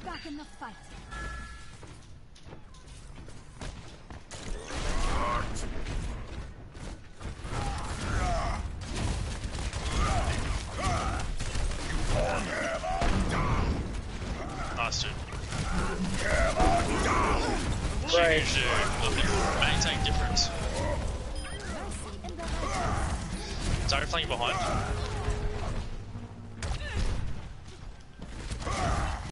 back in the fight. Nice, dude. Huge, dude. Look, maintain difference. Zarya flanking behind.